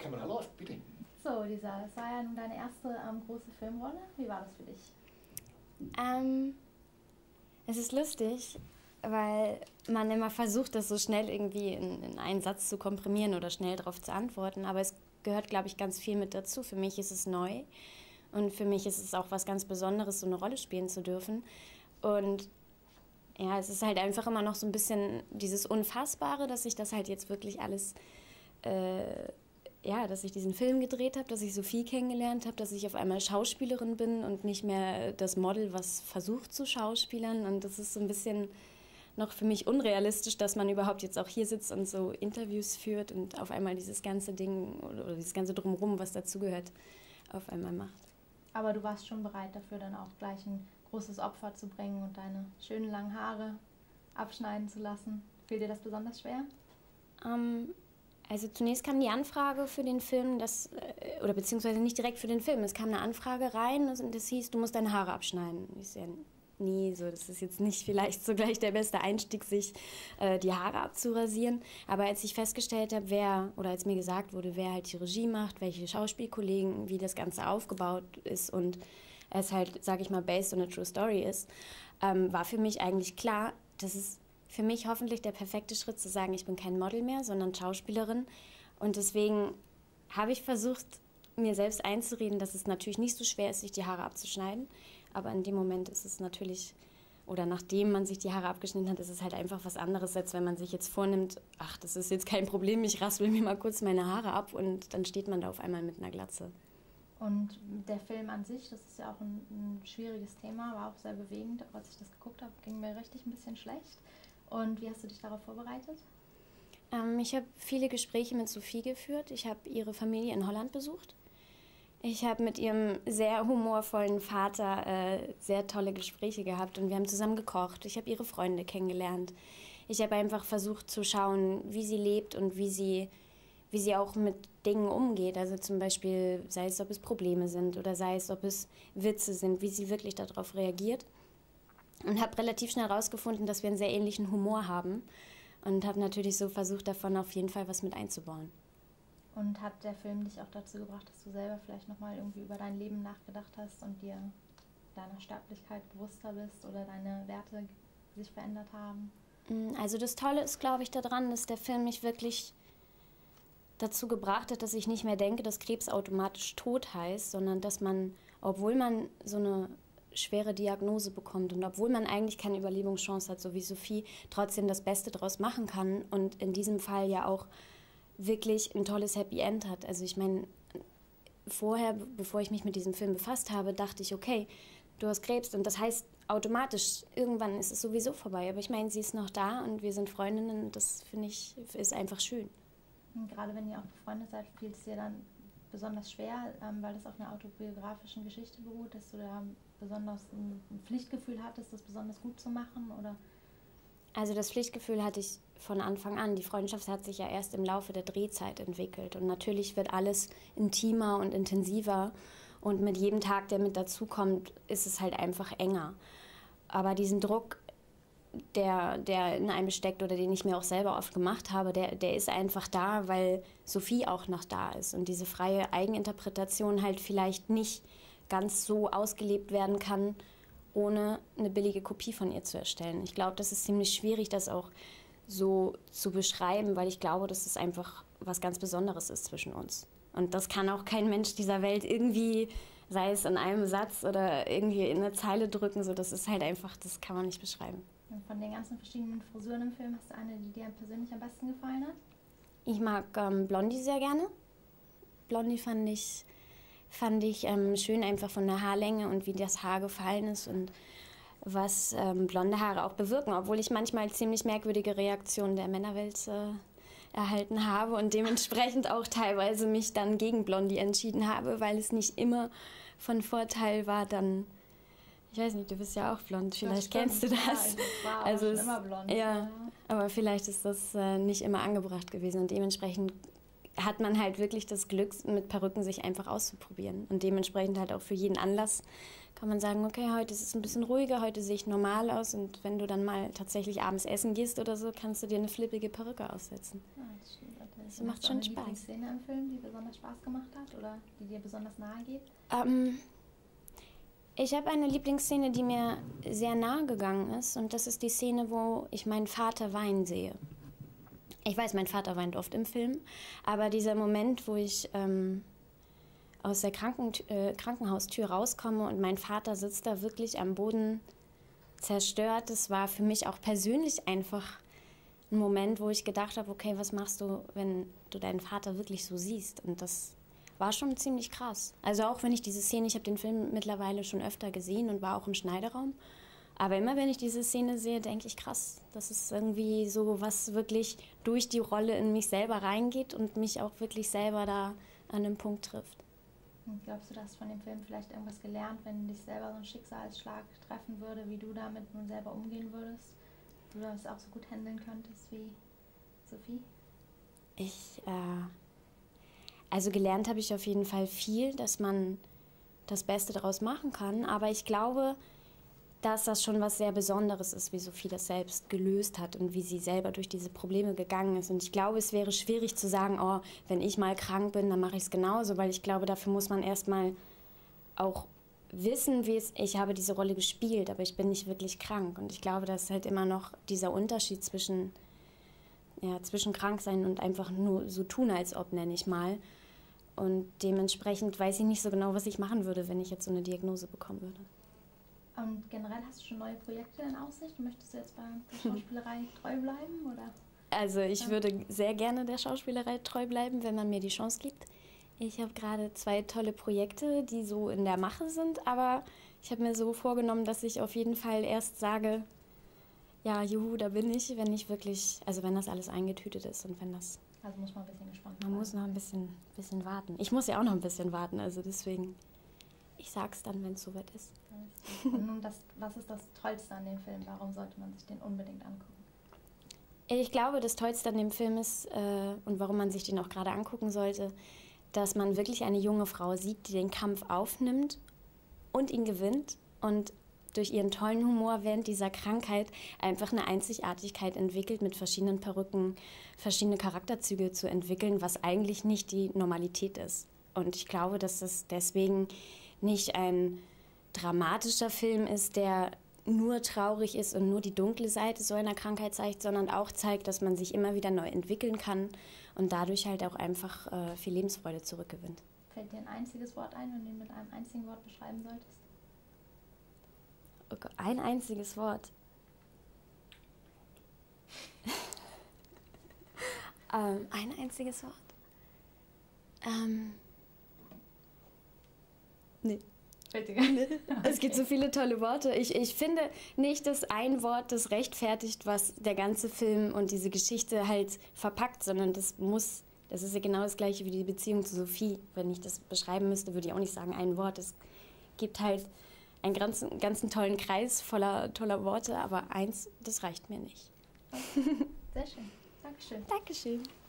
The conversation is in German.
Kamera läuft, bitte. So, Lisa, es war ja nun deine erste große Filmrolle. Wie war das für dich? Es ist lustig, weil man immer versucht, das so schnell irgendwie in einen Satz zu komprimieren oder schnell darauf zu antworten. Aber es gehört, glaube ich, ganz viel mit dazu. Für mich ist es neu und für mich ist es auch was ganz Besonderes, so eine Rolle spielen zu dürfen. Und ja, es ist halt einfach immer noch so ein bisschen dieses Unfassbare, dass ich das halt jetzt wirklich alles, dass ich diesen Film gedreht habe, dass ich Sophie kennengelernt habe, dass ich auf einmal Schauspielerin bin und nicht mehr das Model, was versucht zu schauspielern. Und das ist so ein bisschen noch für mich unrealistisch, dass man überhaupt jetzt auch hier sitzt und so Interviews führt und auf einmal dieses ganze Ding oder dieses ganze Drumherum, was dazugehört, auf einmal macht. Aber du warst schon bereit dafür, dann auch gleich ein großes Opfer zu bringen und deine schönen langen Haare abschneiden zu lassen. Fiel dir das besonders schwer? Also zunächst kam die Anfrage für den Film, oder beziehungsweise nicht direkt für den Film, es kam eine Anfrage rein und das hieß, du musst deine Haare abschneiden. Ich so, ja, nee, so, das ist jetzt nicht vielleicht so gleich der beste Einstieg, sich die Haare abzurasieren. Aber als ich festgestellt habe, als mir gesagt wurde, wer halt die Regie macht, welche Schauspielkollegen, wie das Ganze aufgebaut ist und es halt, sage ich mal, based on a true story ist, war für mich eigentlich klar, dass es für mich hoffentlich der perfekte Schritt zu sagen, ich bin kein Model mehr, sondern Schauspielerin. Und deswegen habe ich versucht, mir selbst einzureden, dass es natürlich nicht so schwer ist, sich die Haare abzuschneiden. Aber in dem Moment ist es natürlich, oder nachdem man sich die Haare abgeschnitten hat, ist es halt einfach was anderes, als wenn man sich jetzt vornimmt, ach, das ist jetzt kein Problem, ich raspel mir mal kurz meine Haare ab und dann steht man da auf einmal mit einer Glatze. Und der Film an sich, das ist ja auch ein schwieriges Thema, war auch sehr bewegend. Als ich das geguckt habe, ging mir richtig ein bisschen schlecht. Und wie hast du dich darauf vorbereitet? Ich habe viele Gespräche mit Sophie geführt. Ich habe ihre Familie in Holland besucht. Ich habe mit ihrem sehr humorvollen Vater sehr tolle Gespräche gehabt und wir haben zusammen gekocht. Ich habe ihre Freunde kennengelernt. Ich habe einfach versucht zu schauen, wie sie lebt und wie sie auch mit Dingen umgeht. Also zum Beispiel, sei es, ob es Probleme sind oder sei es, ob es Witze sind, wie sie wirklich darauf reagiert. Und habe relativ schnell herausgefunden, dass wir einen sehr ähnlichen Humor haben und habe natürlich so versucht, davon auf jeden Fall was mit einzubauen. Und hat der Film dich auch dazu gebracht, dass du selber vielleicht nochmal irgendwie über dein Leben nachgedacht hast und dir deiner Sterblichkeit bewusster bist oder deine Werte sich verändert haben? Also das Tolle ist, glaube ich, daran, dass der Film mich wirklich dazu gebracht hat, dass ich nicht mehr denke, dass Krebs automatisch tot heißt, sondern dass man, obwohl man so eine schwere Diagnose bekommt und obwohl man eigentlich keine Überlebungschance hat, so wie Sophie, trotzdem das Beste daraus machen kann und in diesem Fall ja auch wirklich ein tolles Happy End hat. Also ich meine, vorher, bevor ich mich mit diesem Film befasst habe, dachte ich, okay, du hast Krebs und das heißt automatisch, irgendwann ist es sowieso vorbei. Aber ich meine, sie ist noch da und wir sind Freundinnen und das, finde ich, ist einfach schön. Und gerade wenn ihr auch befreundet seid, fiel es dir dann besonders schwer, weil das auf einer autobiografischen Geschichte beruht, dass du da besonders ein Pflichtgefühl hattest, das besonders gut zu machen, oder? Also das Pflichtgefühl hatte ich von Anfang an. Die Freundschaft hat sich ja erst im Laufe der Drehzeit entwickelt und natürlich wird alles intimer und intensiver und mit jedem Tag, der mit dazukommt, ist es halt einfach enger. Aber diesen Druck, der in einem steckt oder den ich mir auch selber oft gemacht habe, der ist einfach da, weil Sophie auch noch da ist und diese freie Eigeninterpretation halt vielleicht nicht ganz so ausgelebt werden kann, ohne eine billige Kopie von ihr zu erstellen. Ich glaube, das ist ziemlich schwierig, das auch so zu beschreiben, weil ich glaube, dass es einfach was ganz Besonderes ist zwischen uns. Und das kann auch kein Mensch dieser Welt irgendwie, sei es in einem Satz oder irgendwie in eine Zeile drücken, so, das ist halt einfach, das kann man nicht beschreiben. Und von den ganzen verschiedenen Frisuren im Film, hast du eine, die dir persönlich am besten gefallen hat? Ich mag Blondie sehr gerne. Blondie fand ich schön einfach von der Haarlänge und wie das Haar gefallen ist und was blonde Haare auch bewirken, obwohl ich manchmal ziemlich merkwürdige Reaktionen der Männerwelt erhalten habe und dementsprechend auch teilweise mich dann gegen Blondie entschieden habe, weil es nicht immer von Vorteil war, dann, ich weiß nicht, du bist ja auch blond, vielleicht kennst du das. Ja, ich war also schon immer blond. Ja, aber vielleicht ist das nicht immer angebracht gewesen und dementsprechend hat man halt wirklich das Glück, mit Perücken sich einfach auszuprobieren. Und dementsprechend halt auch für jeden Anlass kann man sagen, okay, heute ist es ein bisschen ruhiger, heute sehe ich normal aus. Und wenn du dann mal tatsächlich abends essen gehst oder so, kannst du dir eine flippige Perücke aufsetzen. Ja, das stimmt. Das macht schon Spaß. Hast du eine Lieblingsszene im Film, die besonders Spaß gemacht hat oder die dir besonders nahe geht? Ich habe eine Lieblingsszene, die mir sehr nahe gegangen ist. Und das ist die Szene, wo ich meinen Vater weinen sehe. Ich weiß, mein Vater weint oft im Film, aber dieser Moment, wo ich aus der Krankenhaustür rauskomme und mein Vater sitzt da wirklich am Boden zerstört, das war für mich auch persönlich einfach ein Moment, wo ich gedacht habe, okay, was machst du, wenn du deinen Vater wirklich so siehst? Und das war schon ziemlich krass. Also auch wenn ich diese Szene, ich habe den Film mittlerweile schon öfter gesehen und war auch im Schneideraum, aber immer wenn ich diese Szene sehe, denke ich, krass, das ist irgendwie so, was wirklich durch die Rolle in mich selber reingeht und mich auch wirklich selber da an einem Punkt trifft. Und glaubst du, dass von dem Film vielleicht irgendwas gelernt, wenn dich selber so ein Schicksalsschlag treffen würde, wie du damit nun selber umgehen würdest? Du das auch so gut handeln könntest wie Sophie? Also gelernt habe ich auf jeden Fall viel, dass man das Beste daraus machen kann, aber ich glaube, dass das schon was sehr Besonderes ist, wie Sophie das selbst gelöst hat und wie sie selber durch diese Probleme gegangen ist. Und ich glaube, es wäre schwierig zu sagen, oh, wenn ich mal krank bin, dann mache ich es genauso, weil ich glaube, dafür muss man erstmal auch wissen, ich habe diese Rolle gespielt, aber ich bin nicht wirklich krank. Und ich glaube, das ist halt immer noch dieser Unterschied zwischen krank sein und einfach nur so tun, als ob, nenne ich mal. Und dementsprechend weiß ich nicht so genau, was ich machen würde, wenn ich jetzt so eine Diagnose bekommen würde. Und generell hast du schon neue Projekte in Aussicht? Möchtest du jetzt bei der Schauspielerei treu bleiben? Oder? Also ich würde sehr gerne der Schauspielerei treu bleiben, wenn man mir die Chance gibt. Ich habe gerade 2 tolle Projekte, die so in der Mache sind, aber ich habe mir so vorgenommen, dass ich auf jeden Fall erst sage, ja, juhu, da bin ich, wenn ich wirklich, also wenn das alles eingetütet ist und wenn das... Also muss man ein bisschen gespannt sein. Man muss noch ein bisschen warten. Ich muss ja auch noch ein bisschen warten, also deswegen... Ich sag's dann, wenn es soweit ist. Und nun, was ist das Tollste an dem Film? Warum sollte man sich den unbedingt angucken? Ich glaube, das Tollste an dem Film ist, und warum man sich den auch gerade angucken sollte, dass man wirklich eine junge Frau sieht, die den Kampf aufnimmt und ihn gewinnt und durch ihren tollen Humor während dieser Krankheit einfach eine Einzigartigkeit entwickelt, mit verschiedenen Perücken verschiedene Charakterzüge zu entwickeln, was eigentlich nicht die Normalität ist. Und ich glaube, dass das deswegen nicht ein dramatischer Film ist, der nur traurig ist und nur die dunkle Seite so einer Krankheit zeigt, sondern auch zeigt, dass man sich immer wieder neu entwickeln kann und dadurch halt auch einfach viel Lebensfreude zurückgewinnt. Fällt dir ein einziges Wort ein, wenn du ihn mit einem einzigen Wort beschreiben solltest? Okay, ein einziges Wort. Ein einziges Wort? Nee. Es gibt so viele tolle Worte. Ich finde nicht, dass ein Wort das rechtfertigt, was der ganze Film und diese Geschichte halt verpackt, sondern das ist ja genau das Gleiche wie die Beziehung zu Sophie. Wenn ich das beschreiben müsste, würde ich auch nicht sagen ein Wort. Es gibt halt einen ganzen tollen Kreis voller toller Worte, aber eins, das reicht mir nicht. Sehr schön. Dankeschön. Dankeschön.